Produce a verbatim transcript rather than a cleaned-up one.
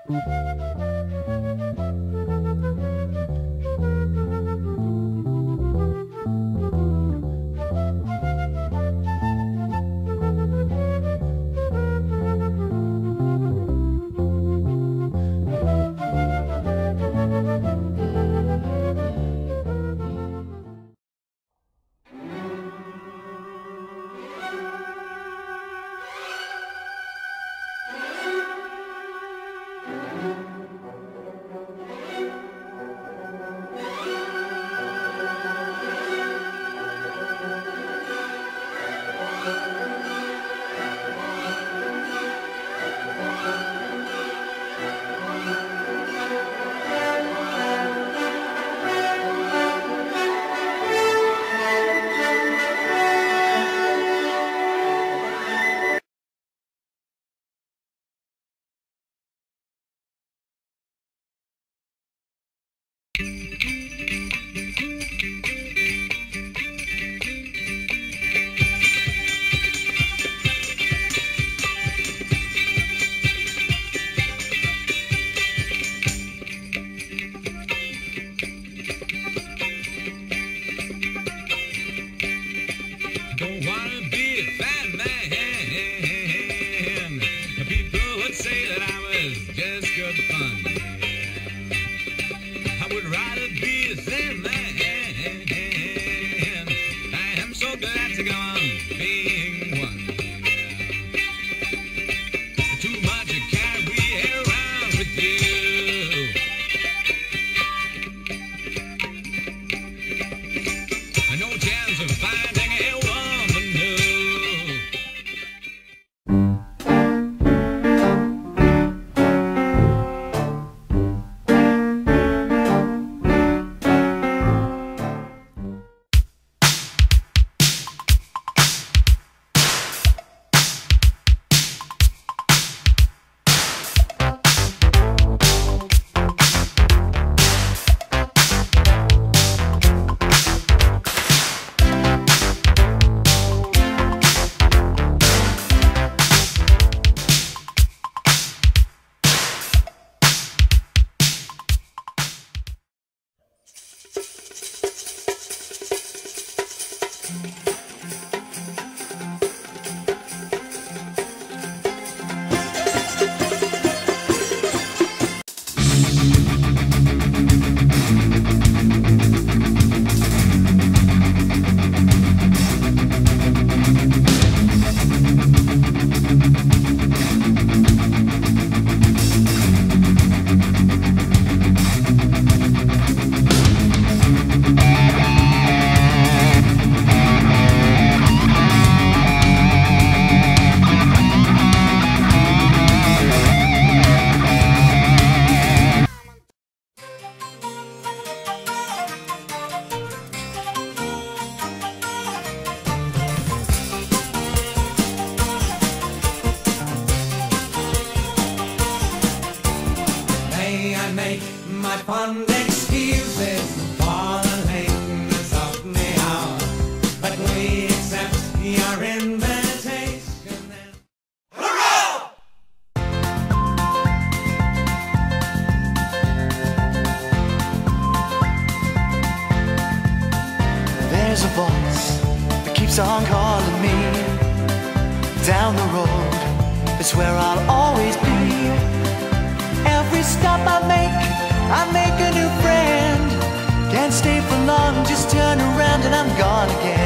make my fond excuses for the lateness of the hour, but we accept your invitation and hurrah! There's a voice that keeps on calling me down the road. It's where I'll always be. Every stop I make, I make a new friend. Can't stay for long, just turn around and I'm gone again.